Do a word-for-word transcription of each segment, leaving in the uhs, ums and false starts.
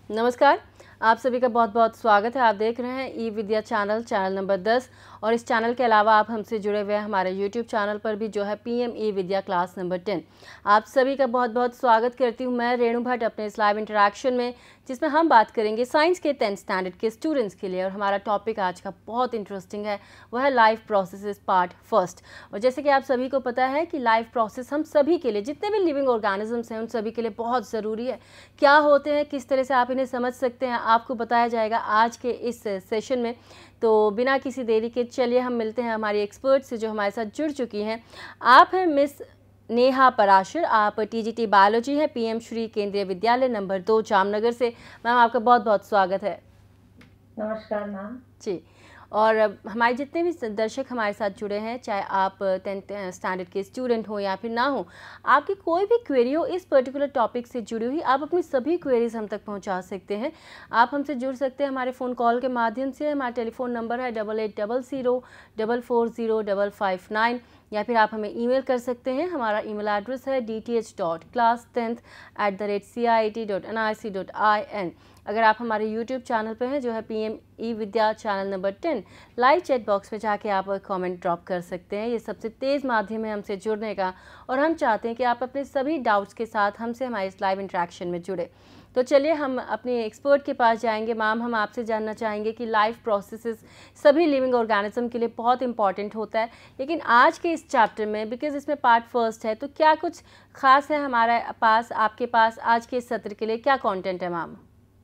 नमस्कार, आप सभी का बहुत बहुत स्वागत है। आप देख रहे हैं e Vidya channel, channel number दस। और इस चैनल के अलावा आप हमसे जुड़े हुए हैं हमारे यूट्यूब चैनल पर भी, जो है PM e Vidya class number ten. आप सभी का बहुत बहुत स्वागत करती हूं मैं रेणु भट्ट अपने इस लाइव इंटरेक्शन में, जिसमें हम बात करेंगे साइंस के टेंथ स्टैंडर्ड के स्टूडेंट्स के लिए। और हमारा टॉपिक आज का बहुत इंटरेस्टिंग है, वह है लाइफ प्रोसेसेस पार्ट फर्स्ट। और जैसे कि आप सभी को पता है कि लाइफ प्रोसेस हम सभी के लिए, जितने भी लिविंग ऑर्गेनिजम्स हैं, उन सभी के लिए बहुत ज़रूरी है। क्या होते हैं, किस तरह से आप इन्हें समझ सकते हैं, आपको बताया जाएगा आज के इस सेशन में। तो बिना किसी देरी के चलिए हम मिलते हैं हमारी एक्सपर्ट से, जो हमारे साथ जुड़ चुकी हैं। आप हैं मिस नेहा पराशर, आप टीजीटी बायोलॉजी हैं, पीएम श्री केंद्रीय विद्यालय नंबर दो जामनगर से। मैम, आपका बहुत बहुत स्वागत है। नमस्कार मैम जी। और हमारे जितने भी दर्शक हमारे साथ जुड़े हैं, चाहे आप टेंथ स्टैंडर्ड के स्टूडेंट हो या फिर ना हो, आपकी कोई भी क्वेरी हो इस पर्टिकुलर टॉपिक से जुड़ी हुई, आप अपनी सभी क्वेरीज हम तक पहुंचा सकते हैं। आप हमसे जुड़ सकते हैं हमारे फ़ोन कॉल के माध्यम से। हमारा टेलीफोन नंबर है double eight double zero double four zero double five nine, या फिर आप हमें ईमेल कर सकते हैं। हमारा ईमेल एड्रेस है D T H dot class tenth at the rate C I T dot N I C dot I N. अगर आप हमारे यूट्यूब चैनल पर हैं, जो है PM e Vidya channel number ten, live chat box में जाके आप कमेंट ड्रॉप कर सकते हैं। ये सबसे तेज़ माध्यम है हमसे जुड़ने का, और हम चाहते हैं कि आप अपने सभी डाउट्स के साथ हमसे हमारे इस लाइव इंटरेक्शन में जुड़े। तो चलिए हम अपने एक्सपर्ट के पास जाएंगे। मैम, हम आपसे जानना चाहेंगे कि लाइफ प्रोसेसेस सभी लिविंग ऑर्गेनिज्म के लिए बहुत इंपॉर्टेंट होता है, लेकिन आज के इस चैप्टर में, बिकॉज इसमें पार्ट फर्स्ट है, तो क्या कुछ खास है हमारे पास, आपके पास आज के इस सत्र के लिए क्या कंटेंट है मैम?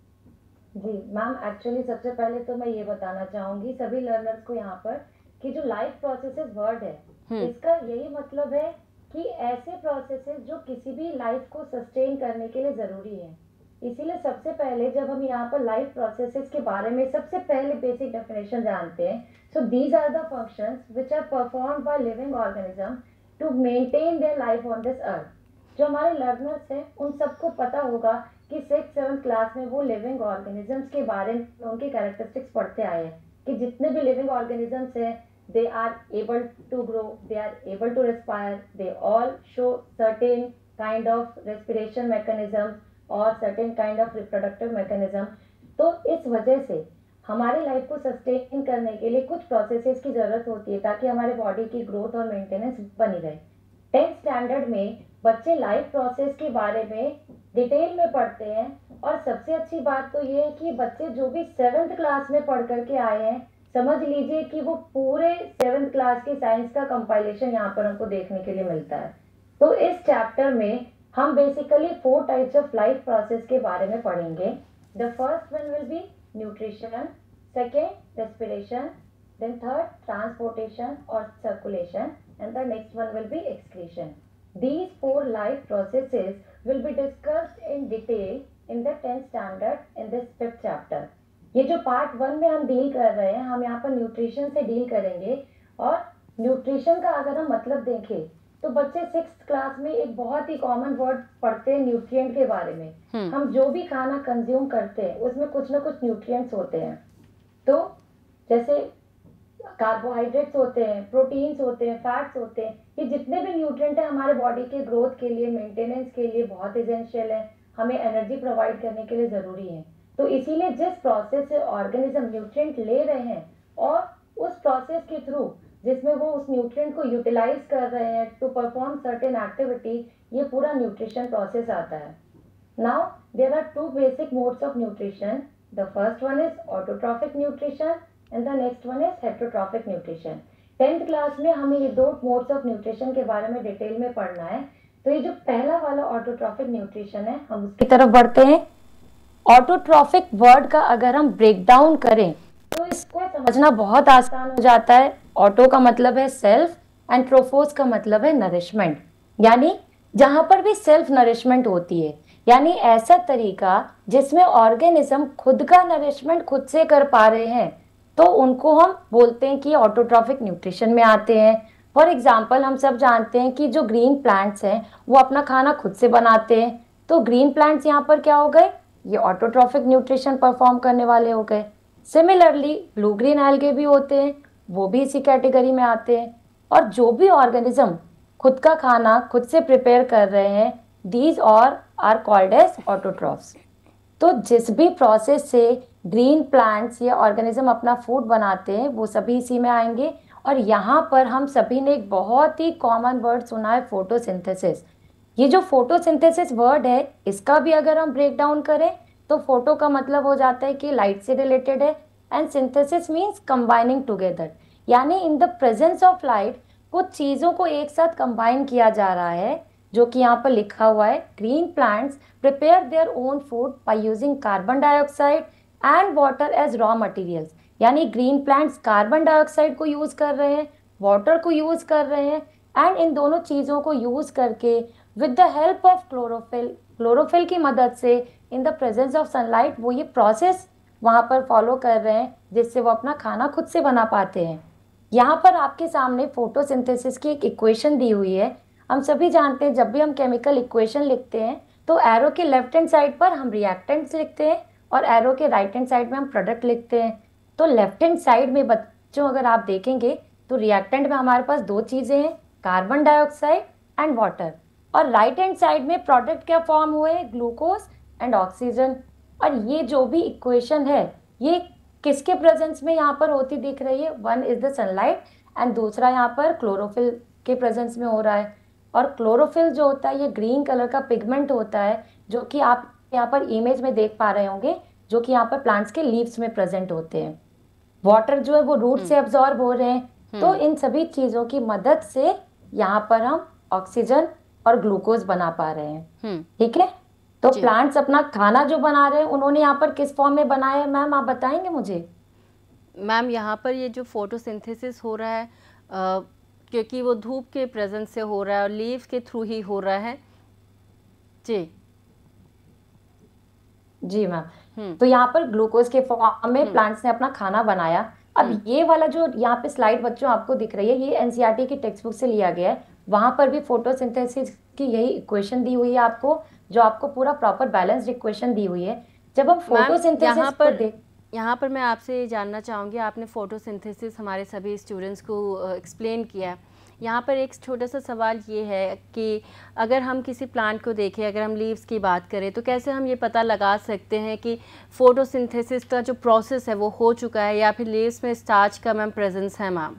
जी मैम, एक्चुअली सबसे पहले तो मैं ये बताना चाहूंगी सभी लर्नर्स को यहाँ पर कि जो लाइफ प्रोसेसेस वर्ड है, इसका यही मतलब है कि ऐसे प्रोसेसेस जो किसी भी लाइफ को सस्टेन करने के लिए जरूरी है। इसीलिए सबसे पहले जब हम यहाँ पर लाइफ प्रोसेसेस के बारे में सबसे पहले बेसिक डेफिनेशन जानते हैं, so these are the functions which are performed by living organism to maintain their life on this earth. जो हमारे लर्नर्स हैं उन सबको पता होगा कि सिक्स सेवन्थ क्लास में वो लिविंग ऑर्गेनिजम्स के बारे में उनके कैरेक्टरिस्टिक्स पढ़ते आए हैं कि जितने भी लिविंग ऑर्गेनिजम्स हैं, they are able to grow, they are able to respire, they all show certain kind of respiration mechanism और certain kind of reproductive mechanism. तो इस वजह से हमारी लाइफ को सस्टेन करने के लिए कुछ प्रोसेसेस की जरूरत होती है ताकि हमारे बॉडी की ग्रोथ और मेंटेनेंस बनी रहे। टेंथ स्टैंडर्ड में बच्चे लाइफ प्रोसेस के बारे में डिटेल में पढ़ते हैं, और सबसे अच्छी बात तो ये है कि बच्चे जो भी सेवेंथ क्लास में पढ़ करके आए हैं, समझ लीजिए कि वो पूरे सेवेंथ क्लास की साइंस का कंपाइलेशन यहाँ पर हमको देखने के लिए मिलता है। तो इस चैप्टर में हम basically four types of life process के बारे में पढ़ेंगे। The first one will be nutrition, second respiration, then third transportation और circulation, and the next one will be excretion. These four life processes will be discussed in detail in the tenth standard in this fifth chapter. ये जो part one में हम deal कर रहे हैं, हम यहाँ पर न्यूट्रिशन से डील करेंगे। और न्यूट्रिशन का अगर हम मतलब देखें तो बच्चे सिक्स क्लास में एक बहुत ही कॉमन वर्ड पढ़ते हैं न्यूट्रिएंट के बारे में। hmm. हम जो भी खाना कंज्यूम करते हैं उसमें कुछ ना कुछ न्यूट्रिएंट्स होते हैं। तो जैसे कार्बोहाइड्रेट्स होते हैं, प्रोटीन्स होते हैं, फैट्स होते हैं, ये जितने भी न्यूट्रिएंट हैं हमारे बॉडी के ग्रोथ के लिए, मेंटेनेंस के लिए बहुत एसेंशियल है, हमें एनर्जी प्रोवाइड करने के लिए जरूरी है। तो इसीलिए जिस प्रोसेस से ऑर्गेनिज्म न्यूट्रिएंट ले रहे हैं और उस प्रोसेस के थ्रू जिसमें वो उस न्यूट्रिएंट को यूटिलाइज कर रहे हैं टू परफॉर्म सर्टेन एक्टिविटी, ये पूरा न्यूट्रिशन प्रोसेस आता है। Now there are two basic modes of nutrition. The first one is autotrophic nutrition and the next one is heterotrophic nutrition. Tenth class में हमें ये दो मोड्स ऑफ न्यूट्रिशन के बारे में डिटेल में पढ़ना है। तो ये जो पहला वाला ऑटोट्रॉफिक न्यूट्रिशन है, हम उसकी तरफ बढ़ते हैं। ऑटोट्रॉफिक वर्ड का अगर हम ब्रेक डाउन करें तो इसको समझना बहुत आसान हो जाता है। ऑटो का मतलब है सेल्फ एंड ट्रोफोस का मतलब है नरिशमेंट, यानी जहां पर भी सेल्फ नरिशमेंट होती है, यानी ऐसा तरीका जिसमें ऑर्गेनिज्म खुद का नरिशमेंट खुद से कर पा रहे हैं, तो उनको हम बोलते हैं कि ऑटोट्रॉफिक न्यूट्रिशन में आते हैं। फॉर एग्जांपल, हम सब जानते हैं कि जो ग्रीन प्लांट्स हैं वो अपना खाना खुद से बनाते हैं, तो ग्रीन प्लांट्स यहाँ पर क्या हो गए, ये ऑटोट्रॉफिक न्यूट्रिशन परफॉर्म करने वाले हो गए। सिमिलरली ब्लू ग्रीन एल्गे भी होते हैं, वो भी इसी कैटेगरी में आते हैं। और जो भी ऑर्गेनिज्म खुद का खाना खुद से प्रिपेयर कर रहे हैं, दीज और आर कॉल्ड एज ऑटोट्रॉफ्स। तो जिस भी प्रोसेस से ग्रीन प्लांट्स या ऑर्गेनिज्म अपना फूड बनाते हैं वो सभी इसी में आएंगे। और यहाँ पर हम सभी ने एक बहुत ही कॉमन वर्ड सुना है, फोटोसिंथेसिस। ये जो फोटोसिंथेसिस वर्ड है इसका भी अगर हम ब्रेक डाउन करें तो फोटो का मतलब हो जाता है कि लाइट से रिलेटेड है, and synthesis means combining together, यानी in the presence of light कुछ चीजों को एक साथ कंबाइन किया जा रहा है, जो कि यहाँ पर लिखा हुआ है green plants prepare their own food by using carbon dioxide and water as raw materials. यानी ग्रीन प्लांट्स कार्बन डाइऑक्साइड को यूज कर रहे हैं, वाटर को यूज कर रहे हैं, एंड इन दोनों चीजों को यूज करके with the help of chlorophyll, chlorophyll की मदद से in the presence of sunlight वो ये प्रोसेस वहां पर फॉलो कर रहे हैं जिससे वो अपना खाना खुद से बना पाते हैं। यहाँ पर आपके सामने फोटोसिंथेसिस की एक इक्वेशन दी हुई है। हम सभी जानते हैं जब भी हम केमिकल इक्वेशन लिखते हैं तो एरो के लेफ्ट हैंड साइड पर हम रिएक्टेंट्स लिखते हैं और एरो के राइट हैंड साइड में हम प्रोडक्ट लिखते हैं। तो लेफ्ट हैंड साइड में बच्चों अगर आप देखेंगे तो रिएक्टेंट में हमारे पास दो चीजें हैं, कार्बन डाइऑक्साइड एंड वाटर, और राइट हैंड साइड में प्रोडक्ट क्या फॉर्म हुए, ग्लूकोज एंड ऑक्सीजन। और ये जो भी इक्वेशन है ये किसके प्रेजेंस में यहाँ पर होती दिख रही है, one is the sunlight and दूसरा यहाँ पर क्लोरोफिल के प्रेजेंस में हो रहा है। और क्लोरोफिल जो होता है ये ग्रीन कलर का पिगमेंट होता है जो कि आप यहाँ पर इमेज में देख पा रहे होंगे, जो कि यहाँ पर प्लांट्स के लीव्स में प्रेजेंट होते हैं। वाटर जो है वो रूट से एब्जॉर्ब हो रहे हैं। तो इन सभी चीजों की मदद से यहाँ पर हम ऑक्सीजन और ग्लूकोज बना पा रहे हैं। ठीक है, तो प्लांट्स अपना खाना जो बना रहे हैं उन्होंने यहाँ पर किस फॉर्म में बनाया है मैम, आप बताएंगे मुझे? मैम यहाँ पर ये जो फोटोसिंथेसिस हो रहा है आ, क्योंकि वो धूप के प्रेजेंस से हो रहा है और लीव्स के थ्रू ही हो रहा है। जी जी मैम, तो यहाँ पर ग्लूकोज के फॉर्म में प्लांट्स ने अपना खाना बनाया। अब ये वाला जो यहाँ पे स्लाइड बच्चों आपको दिख रही है ये एनसीईआरटी की टेक्स्ट बुक से लिया गया है। वहां पर भी फोटोसिंथेसिस की यही इक्वेशन दी हुई है आपको, जो आपको पूरा प्रॉपर बैलेंस्ड इक्वेशन दी हुई है। जब हम फोटोसिंथेसिस यहाँ पर यहाँ पर मैं आपसे जानना चाहूँगी, आपने फोटोसिंथेसिस हमारे सभी स्टूडेंट्स को एक्सप्लेन किया। यहाँ पर एक छोटा सा सवाल ये है कि अगर हम किसी प्लांट को देखें, अगर हम लीव्स की बात करें तो कैसे हम ये पता लगा सकते हैं कि फोटोसिंथेसिस का जो प्रोसेस है वो हो चुका है या फिर लीव्स में स्टार्च का मैम प्रेजेंस है? मैम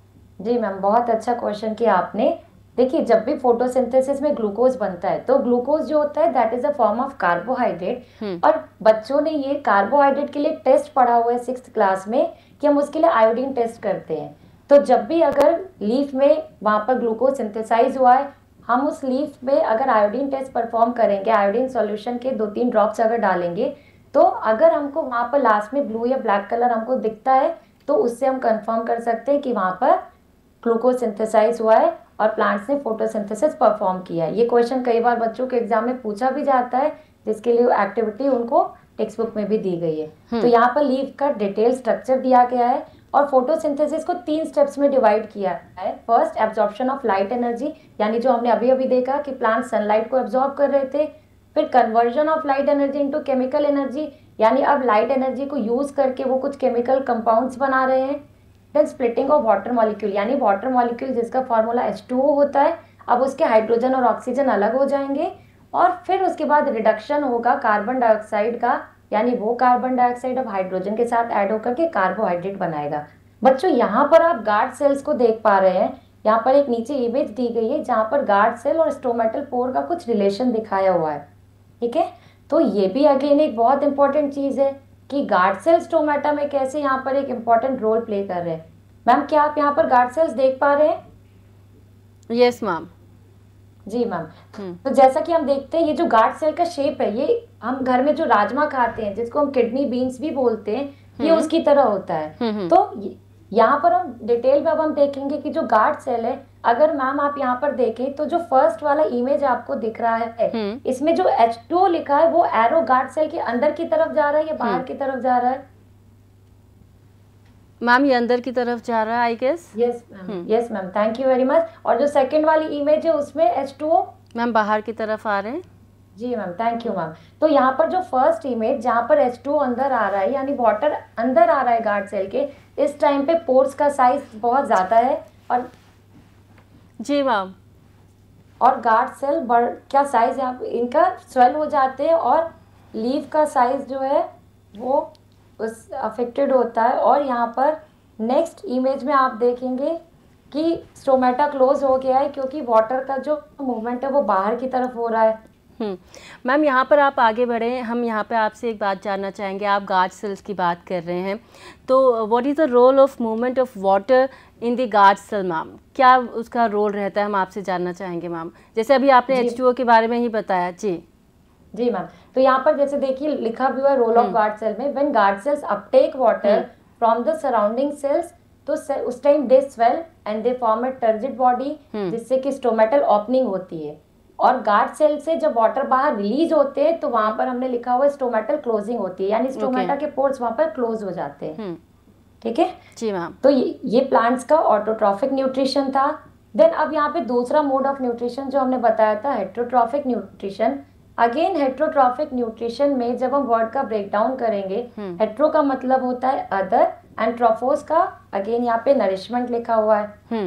जी मैम, बहुत अच्छा क्वेश्चन किया आपने। देखिए, जब भी फोटोसिंथेसिस में ग्लूकोज बनता है तो ग्लूकोज जो होता है that is a form of carbohydrate. और बच्चों ने ये कार्बोहाइड्रेट के लिए टेस्ट पढ़ा हुआ है सिक्स्थ क्लास में कि हम उसके लिए आयोडीन टेस्ट करते हैं। तो जब भी अगर लीफ में वहां पर ग्लूकोज सिंथेसाइज हुआ है, हम उस लीफ में अगर आयोडीन टेस्ट परफॉर्म करेंगे, आयोडीन सॉल्यूशन के दो तीन ड्रॉप्स अगर डालेंगे, तो अगर हमको वहां पर लास्ट में ब्लू या ब्लैक कलर हमको दिखता है तो उससे हम कंफर्म कर सकते हैं कि वहां पर ग्लूकोज सिंथेसाइज हुआ है और प्लांट्स ने फोटोसिंथेसिस परफॉर्म किया है। ये क्वेश्चन कई बार बच्चों के एग्जाम में पूछा भी जाता है, जिसके लिए एक्टिविटी उनको टेक्स्ट बुक में भी दी गई है। तो यहाँ पर लीफ का डिटेल स्ट्रक्चर दिया गया है और फोटोसिंथेसिस को तीन स्टेप्स में डिवाइड किया है। First, absorption of light energy, यानी जो हमने अभी अभी देखा कि प्लांट सनलाइट को एब्जॉर्ब कर रहे थे। फिर conversion of light energy into chemical energy, यानी अब लाइट एनर्जी को यूज करके वो कुछ केमिकल कंपाउंड्स बना रहे हैं। Then splitting of water molecule, यानी वाटर मॉलिक्यूल जिसका फॉर्मूला एच टू ओ होता है, अब उसके हाइड्रोजन और ऑक्सीजन अलग हो जाएंगे। और फिर उसके बाद रिडक्शन होगा कार्बन डाइऑक्साइड का, यानी वो कार्बन डाइऑक्साइड अब हाइड्रोजन के साथ ऐड होकर के कार्बोहाइड्रेट बनाएगा। बच्चों, यहाँ पर आप गार्ड सेल्स को देख पा रहे हैं। यहाँ पर एक नीचे इमेज दी गई है जहाँ पर गार्ड सेल और स्टोमेटल पोर का कुछ रिलेशन दिखाया हुआ है। ठीक है, तो ये भी अगेन एक बहुत इंपॉर्टेंट चीज है कि गार्ड सेल स्टोमेटा में कैसे यहाँ पर एक इम्पॉर्टेंट रोल प्ले कर रहे हैं। मैम, क्या आप यहाँ पर गार्ड सेल्स देख पा रहे हैं? Yes ma'am. जी मैम, तो जैसा कि हम देखते हैं ये जो गार्ड सेल का शेप है, ये हम घर में जो राजमा खाते हैं जिसको हम किडनी बीन्स भी बोलते हैं, ये उसकी तरह होता है। तो यहाँ पर हम डिटेल में अब हम देखेंगे कि जो गार्ड सेल है, अगर मैम आप यहाँ पर देखें तो जो फर्स्ट वाला इमेज आपको दिख रहा है, इसमें जो एच टू ओ लिखा है वो एरो गार्ड सेल के अंदर की तरफ जा रहा है या बाहर की तरफ जा रहा है? मैम ये अंदर की तरफ जा रहा है I guess. Yes ma'am, yes ma'am, thank you very much. और जो सेकंड वाली इमेज है उसमें एच टू ओ मैम बाहर की तरफ आ रहे हैं। जी मैम, थैंक यू मैम। तो यहाँ पर जो फर्स्ट इमेज जहाँ पर एच टू ओ अंदर आ रहा है, यानी वाटर अंदर आ रहा है गार्ड सेल के, इस टाइम पे पोर्स का साइज बहुत ज्यादा है। और जी मैम, और गार्ड सेल बड़ क्या साइज यहाँ इनका स्वेल हो जाते हैं और लीव का साइज जो है वो उस अफेक्टेड होता है। और यहाँ पर नेक्स्ट इमेज में आप देखेंगे कि स्टोमेटा क्लोज हो गया है क्योंकि वाटर का जो मूवमेंट है वो बाहर की तरफ हो रहा है। हम्म मैम, यहाँ पर आप आगे बढ़े, हम यहाँ पे आपसे एक बात जानना चाहेंगे। आप गार्ड सेल्स की बात कर रहे हैं, तो what is the role of movement of water in the guard cell ma'am? क्या उसका रोल रहता है, हम आपसे जानना चाहेंगे मैम। जैसे अभी आपने एच टू ओ के बारे में ही बताया। जी जी मैम, तो यहाँ पर जैसे देखिए लिखा भी हुआ है रोल ऑफ गार्ड सेल में, when guard cells uptake water from the surrounding cells, तो उस time they swell and they form a turgid body, जिससे कि स्टोमेटल ओपनिंग होती है। और गार्ड सेल से जब वाटर बाहर रिलीज होते हैं तो वहां पर हमने लिखा हुआ है स्टोमेटल क्लोजिंग होती है, यानी स्टोमेटा के पोर्स वहां पर क्लोज हो जाते हैं। ठीक है जी मैम। तो ये, ये प्लांट्स का ऑटोट्रॉफिक न्यूट्रिशन था। देन अब यहाँ पे दूसरा मोड ऑफ न्यूट्रिशन जो हमने बताया था heterotrophic nutrition. Again heterotrophic nutrition में जब हम वर्ड का ब्रेक डाउन करेंगे, हेट्रो का मतलब होता है अदर एंड ट्रोफोस का अगेन यहाँ पे नरिशमेंट लिखा हुआ है।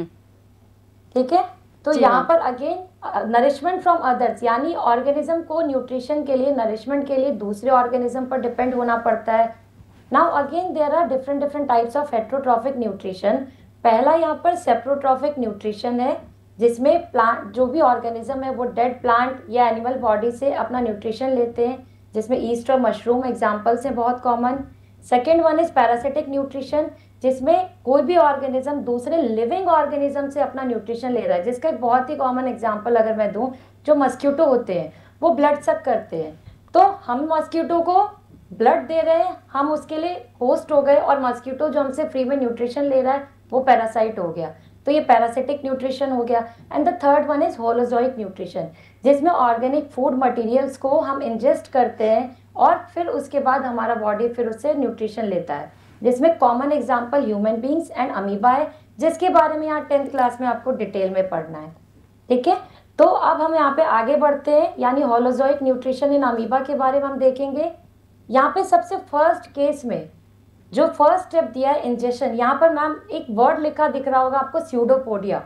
ठीक है, तो यहाँ पर अगेन नरिशमेंट फ्रॉम अदर्स, यानी ऑर्गेनिज्म को न्यूट्रिशन के लिए, नरिशमेंट के लिए दूसरे ऑर्गेनिज्म पर डिपेंड होना पड़ता है। Now again there are different different types of heterotrophic nutrition. पहला यहाँ पर सेप्रोट्रॉफिक न्यूट्रिशन है, जिसमें प्लांट जो भी ऑर्गेनिज्म है वो डेड प्लांट या एनिमल बॉडी से अपना न्यूट्रिशन लेते हैं, जिसमें ईस्ट और मशरूम एग्जाम्पल्स हैं बहुत common. Second one is parasitic nutrition, जिसमें कोई भी ऑर्गेनिज्म दूसरे लिविंग ऑर्गेनिज्म से अपना न्यूट्रिशन ले रहा है। जिसका एक बहुत ही कॉमन एग्जांपल अगर मैं दूं, जो मस्क्यूटो होते हैं वो ब्लड सक करते हैं, तो हम मस्क्यूटो को ब्लड दे रहे हैं, हम उसके लिए होस्ट हो गए, और मस्क्यूटो जो हमसे फ्री में न्यूट्रिशन ले रहा है वो पैरासाइट हो गया, तो ये पैरासिटिक न्यूट्रिशन हो गया। And the third one is holozoic nutrition, जिसमें ऑर्गेनिक फूड मटेरियल्स को हम इंजेस्ट करते हैं और फिर उसके बाद हमारा बॉडी फिर उससे न्यूट्रिशन लेता है, जिसमें common example human beings and amoeba है, जिसके बारे में यहाँ टेंथ क्लास में आपको डिटेल में पढ़ना है। ठीक है, तो अब हम यहाँ पे आगे बढ़ते हैं, यानी होलोजोइक न्यूट्रिशन इन अमीबा के बारे में हम देखेंगे। यहाँ पे सबसे फर्स्ट केस में जो फर्स्ट स्टेप दिया है इंजेक्शन, यहाँ पर मैम एक वर्ड लिखा दिख रहा होगा आपको, स्यूडोपोडिया।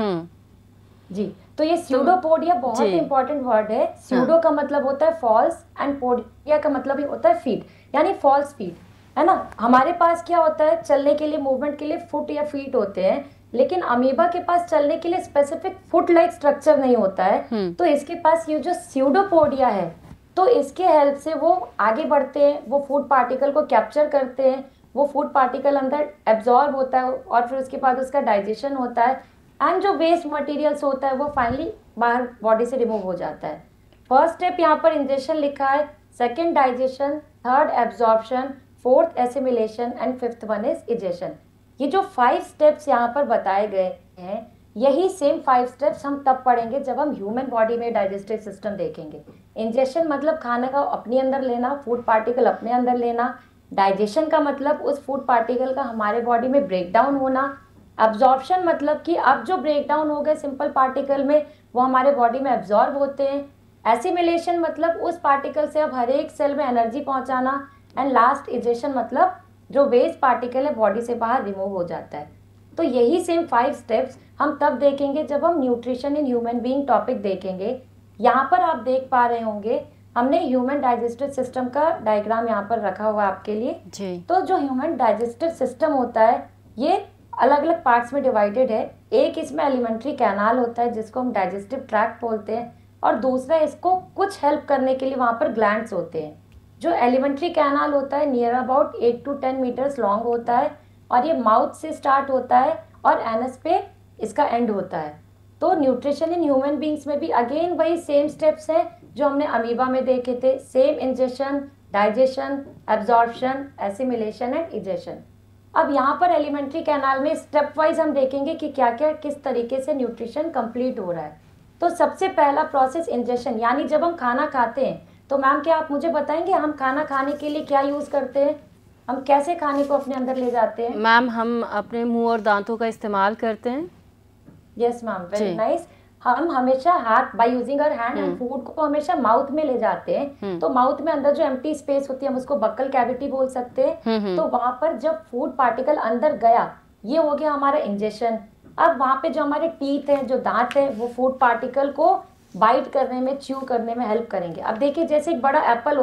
हम्म जी, तो ये स्यूडोपोडिया बहुत इंपॉर्टेंट वर्ड है। स्यूडो का मतलब होता है फॉल्स एंड पोडिया का मतलब ही होता है फीट, यानी फॉल्स फीट, है ना। हमारे पास क्या होता है, चलने के लिए, मूवमेंट के लिए फुट या फीट होते हैं, लेकिन अमीबा के पास चलने के लिए स्पेसिफिक फुट लाइक स्ट्रक्चर नहीं होता है। तो इसके पास ये जो स्यूडोपोडिया है, तो इसके हेल्प से वो आगे बढ़ते हैं, वो फूड पार्टिकल को कैप्चर करते हैं, वो फूड पार्टिकल अंदर एब्जॉर्ब होता है और फिर उसके बाद उसका डाइजेशन होता है, एंड जो वेस्ट मटेरियल्स होता है वो फाइनली बाहर बॉडी से रिमूव हो जाता है। फर्स्ट स्टेप यहाँ पर इंजेक्शन लिखा है, second digestion, third absorption, fourth assimilation and fifth one is egestion. ये जो फाइव स्टेप्स यहाँ पर बताए गए हैं, यही सेम फाइव स्टेप्स हम तब पढ़ेंगे जब हम ह्यूमन बॉडी में डाइजेस्टिव सिस्टम देखेंगे। इंजेक्शन मतलब खाने का अपने अंदर लेना, फूड पार्टिकल अपने अंदर लेना। डाइजेशन का मतलब उस फूड पार्टिकल का हमारे बॉडी में ब्रेक डाउन होना। एब्जॉर्प्शन मतलब कि अब जो ब्रेक डाउन हो गए सिंपल पार्टिकल में, वो हमारे बॉडी में एब्जॉर्ब होते हैं। एसिमिलेशन मतलब उस पार्टिकल से अब हर एक सेल में एनर्जी पहुंचाना। एंड लास्ट इजेशन मतलब जो वेस्ट पार्टिकल है बॉडी से बाहर रिमूव हो जाता है। तो यही सेम फाइव स्टेप्स हम तब देखेंगे जब हम nutrition in human being topic देखेंगे। यहाँ पर आप देख पा रहे होंगे हमने ह्यूमन डाइजेस्टिव सिस्टम का डायग्राम यहाँ पर रखा हुआ है आपके लिए जी। तो जो ह्यूमन डाइजेस्टिव सिस्टम होता है ये अलग अलग पार्ट्स में डिवाइडेड है। एक इसमें एलिमेंट्री कैनाल होता है जिसको हम डाइजेस्टिव ट्रैक्ट बोलते हैं, और दूसरा इसको कुछ हेल्प करने के लिए वहाँ पर ग्लैंड्स होते हैं। जो एलिमेंट्री कैनाल होता है near about eight to ten metres long होता है, और ये माउथ से स्टार्ट होता है और एनस पे इसका एंड होता है। तो न्यूट्रिशन इन ह्यूमन बींग्स में भी अगेन वही सेम स्टेप्स हैं जो हमने अमीबा में देखे थे। Same injection, digestion, absorption, assimilation and egestion. अब यहाँ पर एलिमेंट्री कैनाल में स्टेप वाइज हम देखेंगे कि क्या क्या किस तरीके से न्यूट्रिशन कंप्लीट हो रहा है। तो सबसे पहला प्रोसेस इंजेक्शन, यानी जब हम खाना खाते हैं तो मैम क्या आप मुझे बताएंगे हम खाना खाने के लिए क्या यूज करते हैं, हम कैसे खाने को अपने अंदर ले जाते हैं? मैम हम अपने मुंह और दांतों का इस्तेमाल करते हैं। Yes ma'am, very nice. हम हमेशा हाथ बाय यूजिंग आवर हैंड हम फूड को हमेशा माउथ में ले जाते हैं। तो माउथ में अंदर जो एम्प्टी स्पेस होती है हम उसको बक्कल कैविटी बोल सकते हैं। तो वहां पर जब फूड पार्टिकल अंदर गया, ये हो गया हमारा इंजेक्शन। अब वहां पे जो हमारे टीथ हैं, जो दांत है, वो फूड पार्टिकल को बाइट करने में, च्यू करने में हेल्प करेंगे। अब देखिए जैसे एक बड़ा एप्पल होता है,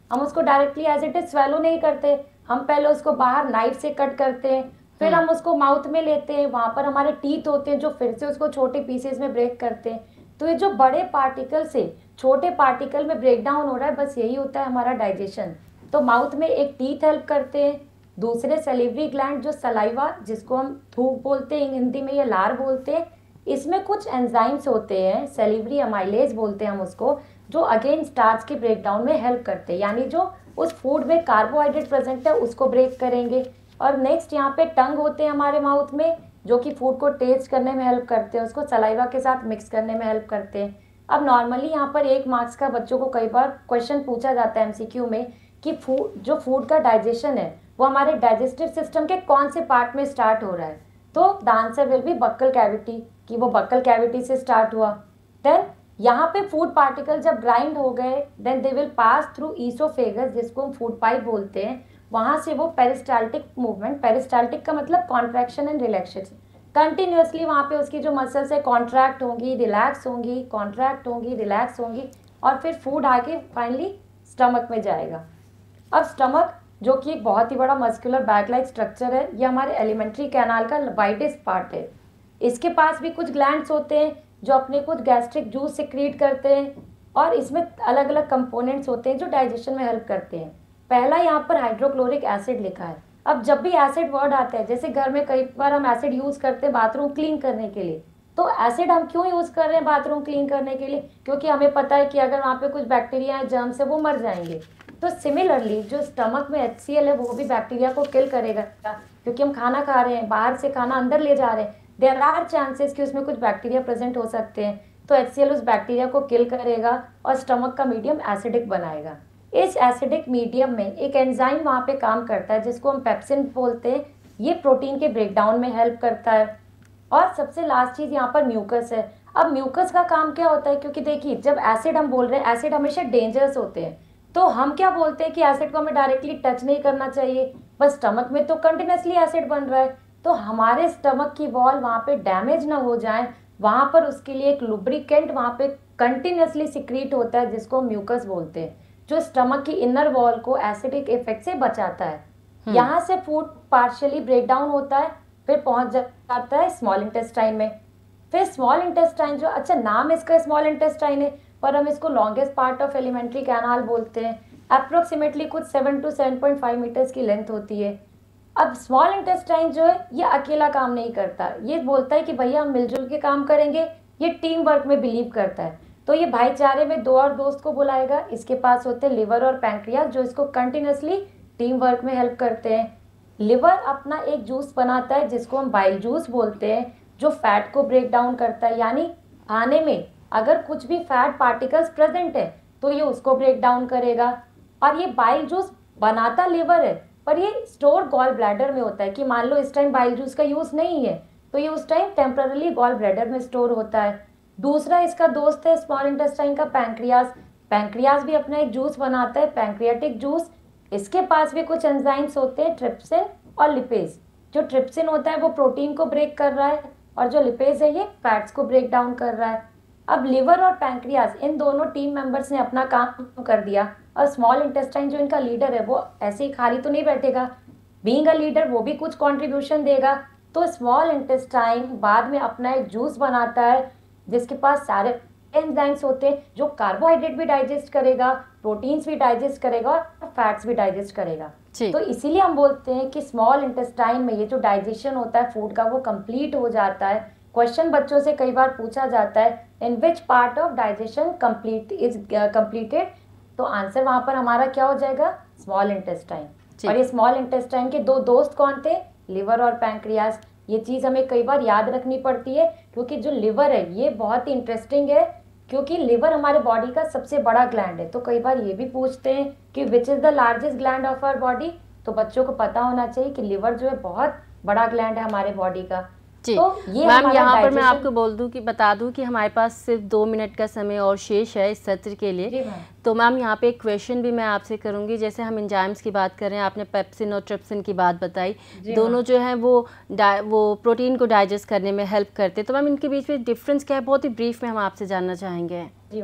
हम उसको directly as it is swallow नहीं करते, हम पहले उसको बाहर नाइफ से कट करते हैं, फिर हम उसको माउथ में लेते हैं, वहां पर हमारे टीथ होते हैं जो फिर से उसको छोटे पीसेस में ब्रेक करते हैं। तो ये जो बड़े पार्टिकल से छोटे पार्टिकल में ब्रेक डाउन हो रहा है, बस यही होता है हमारा डाइजेशन। तो माउथ में एक टीथ हेल्प करते हैं, दूसरे सैलिवरी ग्लैंड जो सलाइवा जिसको हम थूक बोलते हैं हिंदी में या लार बोलते हैं, इसमें कुछ एंजाइम्स होते हैं, सैलिवरी अमाइलेज बोलते हैं हम उसको, जो अगेन स्टार्च के ब्रेक डाउन में हेल्प करते हैं, यानी जो उस फूड में कार्बोहाइड्रेट प्रेजेंट है उसको ब्रेक करेंगे। और नेक्स्ट यहाँ पे टंग होते हैं हमारे माउथ में, जो कि फूड को टेस्ट करने में हेल्प करते हैं, उसको सलाइवा के साथ मिक्स करने में हेल्प करते हैं। अब नॉर्मली यहाँ पर एक मार्क्स का बच्चों को कई बार क्वेश्चन पूछा जाता है एमसीक्यू में कि फूड जो फूड का डाइजेशन है वो हमारे डाइजेस्टिव सिस्टम के कौन से पार्ट में स्टार्ट हो रहा है, तो the answer will be buccal cavity, कि वो बक्कल कैविटी से स्टार्ट हुआ। देन यहाँ पे फूड पार्टिकल जब ग्राइंड हो गए then they will pass through oesophagus, जिसको हम फूड पाइप बोलते हैं, वहां से वो पेरिस्टाल्टिक मूवमेंट, पेरिस्टाल्टिक का मतलब कॉन्ट्रैक्शन एंड रिलैक्सेशन, कंटिन्यूअसली वहाँ पे उसकी जो मसल्स है कॉन्ट्रैक्ट होंगी, रिलैक्स होंगी, कॉन्ट्रैक्ट होंगी, रिलैक्स होंगी, और फिर फूड आके फाइनली स्टमक में जाएगा। अब स्टमक जो कि एक बहुत ही बड़ा मस्कुलर बैग लाइक स्ट्रक्चर है, ये हमारे एलिमेंट्री कैनाल का वाइडेस्ट पार्ट है। इसके पास भी कुछ ग्लैंड्स होते हैं जो अपने कुछ गैस्ट्रिक जूस सिक्रीट करते हैं, और इसमें अलग अलग कंपोनेंट्स होते हैं जो डाइजेशन में हेल्प करते हैं। पहला यहाँ पर हाइड्रोक्लोरिक एसिड लिखा है। अब जब भी एसिड वर्ड आता है, जैसे घर में कई बार हम एसिड यूज करते हैं बाथरूम क्लीन करने के लिए, तो एसिड हम क्यों यूज कर रहे हैं बाथरूम क्लीन करने के लिए, क्योंकि हमें पता है कि अगर वहाँ पे कुछ बैक्टीरिया है, जर्म्स है, वो मर जाएंगे। तो सिमिलरली जो स्टमक में एच सी एल है वो भी बैक्टीरिया को किल करेगा, क्योंकि हम खाना खा रहे हैं, बाहर से खाना अंदर ले जा रहे हैं, देयर आर चांसेस कि उसमें कुछ बैक्टीरिया प्रेजेंट हो सकते हैं। तो एच सी एल उस बैक्टीरिया को किल करेगा और स्टमक का मीडियम एसिडिक बनाएगा। इस एसिडिक मीडियम में एक एंजाइम वहाँ पे काम करता है जिसको हम पेप्सिन बोलते हैं, ये प्रोटीन के ब्रेकडाउन में हेल्प करता है। और सबसे लास्ट चीज यहाँ पर म्यूकस है। अब म्यूकस का काम क्या होता है, क्योंकि देखिए जब एसिड हम बोल रहे हैं, एसिड हमेशा डेंजरस होते हैं, तो हम क्या बोलते हैं कि एसिड को हमें डायरेक्टली टच नहीं करना चाहिए, बस स्टमक में तो कंटिन्यूसली एसिड बन रहा है, तो हमारे स्टमक की वॉल वहाँ पे डैमेज ना हो जाए, वहाँ पर उसके लिए एक लुब्रिकेंट वहाँ पे कंटिन्यूसली सिक्रीट होता है जिसको म्यूकस बोलते हैं, जो स्टमक की इनर वॉल को एसिडिक इफेक्ट से बचाता है। यहाँ से फूड पार्शियली ब्रेक डाउन होता है, फिर पहुंच जाता है स्मॉल इंटेस्टाइन में। फिर स्मॉल इंटेस्टाइन जो, अच्छा नाम इसका स्मॉल इंटेस्टाइन है पर हम इसको longest part of alimentary canal बोलते हैं। अप्रोक्सीमेटली कुछ seven to seven point five metres की लेंथ होती है। अब स्मॉल इंटेस्टाइन जो है ये अकेला काम नहीं करता, ये बोलता है कि भैया हम मिलजुल के काम करेंगे, ये टीम वर्क में बिलीव करता है। तो ये भाईचारे में दो और दोस्त को बुलाएगा। इसके पास होते हैं लिवर और पैंक्रियास जो इसको कंटिन्यूसली टीम वर्क में हेल्प करते हैं। लिवर अपना एक जूस बनाता है जिसको हम बाइल जूस बोलते हैं, जो फैट को ब्रेक डाउन करता है, यानी खाने में अगर कुछ भी फैट पार्टिकल्स प्रेजेंट है तो ये उसको ब्रेक डाउन करेगा। और ये बाइल जूस बनाता लिवर है पर ये स्टोर गॉल ब्लैडर में होता है, कि मान लो इस टाइम बाइल जूस का यूज नहीं है तो ये उस टाइम टेम्पररी गॉल ब्लैडर में स्टोर होता है। दूसरा इसका दोस्त है स्मॉल इंटेस्टाइन का पैंक्रियास। पैंक्रियास भी अपना एक जूस बनाता है, पैंक्रियाटिक जूस। इसके पास भी कुछ एंजाइम्स होते हैं, ट्रिप्सिन और लिपेज। जो ट्रिप्सिन होता है वो प्रोटीन को ब्रेक कर रहा है और जो लिपेज है ये फैट्स को ब्रेक डाउन कर रहा है। अब लिवर और पैंक्रियास इन दोनों टीम मेंबर्स ने अपना काम कर दिया और स्मॉल इंटेस्टाइन जो इनका लीडर है वो ऐसे ही खाली तो नहीं बैठेगा, बीइंग अ लीडर वो भी कुछ कंट्रीब्यूशन देगा। तो स्मॉल इंटेस्टाइन बाद में अपना एक जूस बनाता है जिसके पास सारे एंजाइम्स होते हैं, जो कार्बोहाइड्रेट भी डाइजेस्ट करेगा, प्रोटीन्स भी डाइजेस्ट करेगा और फैट्स भी डाइजेस्ट करेगा। तो इसीलिए हम बोलते हैं कि स्मॉल इंटेस्टाइन में ये जो डाइजेशन होता है फूड का वो कंप्लीट हो जाता है। क्वेश्चन बच्चों से कई बार पूछा जाता है in which part of digestion complete is completed, तो आंसर वहां पर हमारा क्या हो जाएगा, स्मॉल इंटेस्टाइन। और ये स्मॉल इंटेस्टाइन के दो दोस्त कौन थे, लिवर और पैंक्रियास। ये चीज हमें कई बार याद रखनी पड़ती है क्योंकि जो लिवर है ये बहुत ही इंटरेस्टिंग है, क्योंकि लिवर हमारे बॉडी का सबसे बड़ा ग्लैंड है। तो कई बार ये भी पूछते हैं कि which is the largest gland of our body, तो बच्चों को पता होना चाहिए कि लिवर जो है बहुत बड़ा ग्लैंड है हमारे बॉडी का। तो मैम यहाँ पर मैं आपको बोल दूं कि बता दूं कि हमारे पास सिर्फ दो मिनट का समय और शेष है इस सत्र के लिए। तो मैम यहाँ पे एक क्वेश्चन भी मैं आपसे करूँगी, जैसे हम एंजाइम्स की बात कर रहे हैं, आपने पेप्सिन और ट्रिप्सिन की बात बताई, दोनों जो है वो वो प्रोटीन को डाइजेस्ट करने में हेल्प करते हैं। तो मैम इनके बीच में डिफरेंस क्या है, बहुत ही ब्रीफ में हम आपसे जानना चाहेंगे। जी मैम,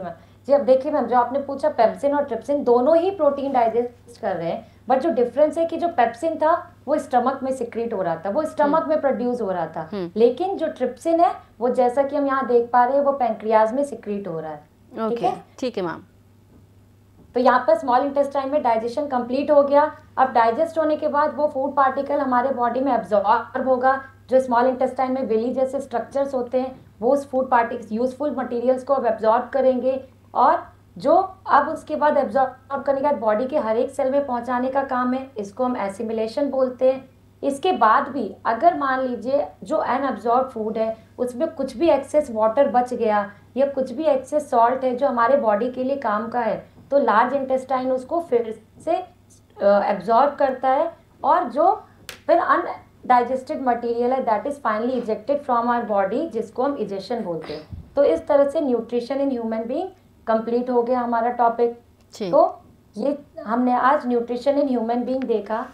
जी अब देखिए मैम, जो आपने पूछा पेप्सिन और ट्रिप्सिन दोनों ही प्रोटीन डाइजेस्ट कर रहे हैं, बट जो डिफरेंस है कि जो पेप्सिन था वो स्टमक में सिक्रीट हो रहा था, वो स्टमक में प्रोड्यूस हो रहा था, लेकिन जो ट्रिप्सिन है वो जैसा कि हम यहाँ देख पा रहे हैं वो पैंक्रियाज में सिक्रीट हो रहा है। ठीक है, ठीक है मैम। तो यहाँ पर स्मॉल इंटेस्टाइन में डाइजेशन कंप्लीट हो गया। अब डाइजेस्ट होने के बाद वो फूड पार्टिकल हमारे बॉडी में एब्जॉर्ब होगा। जो स्मॉल इंटेस्टाइन में विली जैसे स्ट्रक्चर्स होते हैं वो उस फूड पार्टिकल्स यूजफुल मटेरियल्स को अब एब्जॉर्ब करेंगे, और जो अब उसके बाद एब्जॉर्ब करने के बाद बॉडी के हर एक सेल में पहुंचाने का काम है, इसको हम एसिमिलेशन बोलते हैं। इसके बाद भी अगर मान लीजिए जो अनअब्जॉर्ब फूड है उसमें कुछ भी एक्सेस वाटर बच गया या कुछ भी एक्सेस सॉल्ट है जो हमारे बॉडी के लिए काम का है, तो लार्ज इंटेस्टाइन उसको फिर से एब्जॉर्ब करता है, और जो फिर अनडाइजेस्टेड मटेरियल है that is finally ejected from our body, जिसको हम इजेक्शन बोलते हैं। तो इस तरह से nutrition in human being complete हो गया हमारा टॉपिक। तो ये हमने आज न्यूट्रिशन इन ह्यूमन बीइंग देखा।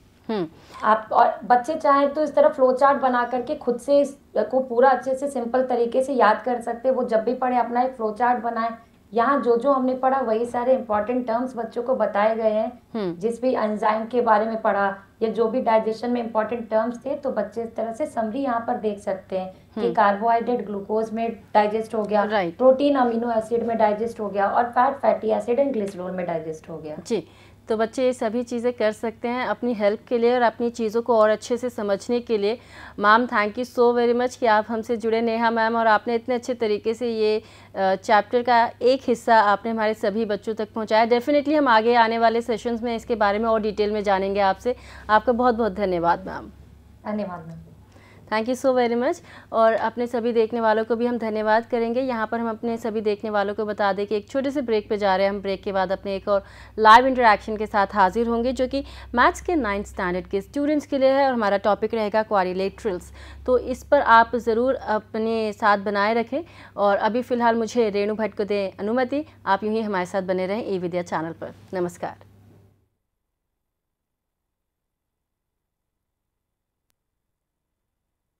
आप और बच्चे चाहें तो इस तरह फ्लो चार्ट बना करके खुद से इसको पूरा अच्छे से सिंपल तरीके से याद कर सकते हैं। वो जब भी पढ़े अपना एक फ्लो चार्ट बनाएं, यहाँ जो जो हमने पढ़ा वही सारे इंपॉर्टेंट टर्म्स बच्चों को बताए गए हैं। जिस भी एंजाइम के बारे में पढ़ा या जो भी डाइजेशन में इंपॉर्टेंट टर्म्स थे, तो बच्चे इस तरह से समरी यहाँ पर देख सकते हैं कि कार्बोहाइड्रेट ग्लूकोज में डाइजेस्ट हो गया, प्रोटीन अमीनो एसिड में डाइजेस्ट हो गया, और fat fatty acid and glycerol में डाइजेस्ट हो गया। जी, तो बच्चे ये सभी चीज़ें कर सकते हैं अपनी हेल्प के लिए और अपनी चीज़ों को और अच्छे से समझने के लिए। Ma'am thank you so very much कि आप हमसे जुड़े, नेहा मैम, और आपने इतने अच्छे तरीके से ये चैप्टर का एक हिस्सा आपने हमारे सभी बच्चों तक पहुंचाया। डेफिनेटली हम आगे आने वाले सेशंस में इसके बारे में और डिटेल में जानेंगे आपसे। आपका बहुत बहुत धन्यवाद मैम। धन्यवाद ma'am. Thank you so very much. और अपने सभी देखने वालों को भी हम धन्यवाद करेंगे। यहाँ पर हम अपने सभी देखने वालों को बता दें कि एक छोटे से ब्रेक पे जा रहे हैं हम। ब्रेक के बाद अपने एक और लाइव इंटरेक्शन के साथ हाजिर होंगे जो कि मैथ्स के नाइन्थ स्टैंडर्ड के स्टूडेंट्स के लिए है, और हमारा टॉपिक रहेगा क्वाड्रिलेटरल्स। तो इस पर आप ज़रूर अपने साथ बनाए रखें। और अभी फ़िलहाल मुझे रेणु भट्ट को दें अनुमति। आप यूँ ही हमारे साथ बने रहें ई विद्या चैनल पर। नमस्कार।